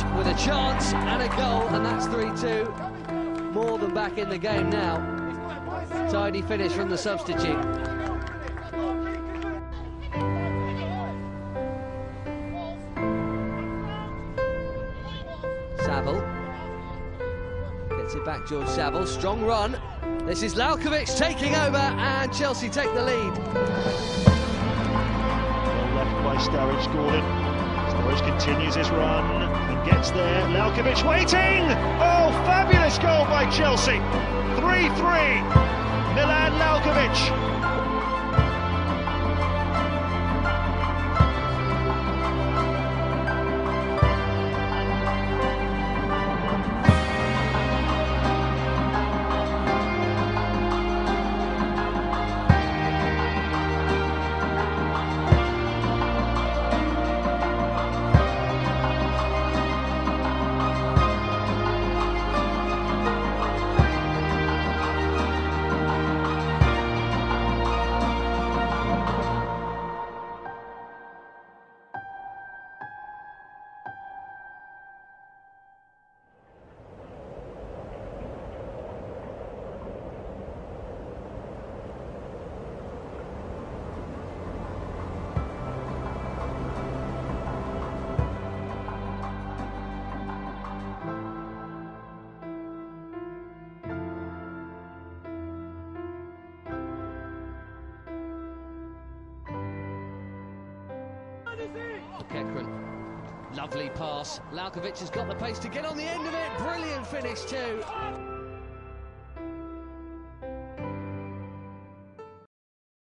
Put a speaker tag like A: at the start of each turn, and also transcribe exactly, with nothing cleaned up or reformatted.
A: with a chance and a goal, and that's three two. More than back in the game now. Tidy finish from the substitute. Saville gets it back, George Saville, strong run. This is Lalkovic taking over, and Chelsea take the lead.
B: Well left by Sturridge, Gordon. Sturridge continues his run and gets there. Lalkovic waiting! Oh, fabulous goal by Chelsea! three three, Milan Lalkovic.
A: Kekren, lovely pass. Lalkovic has got the pace to get on the end of it. Brilliant finish too.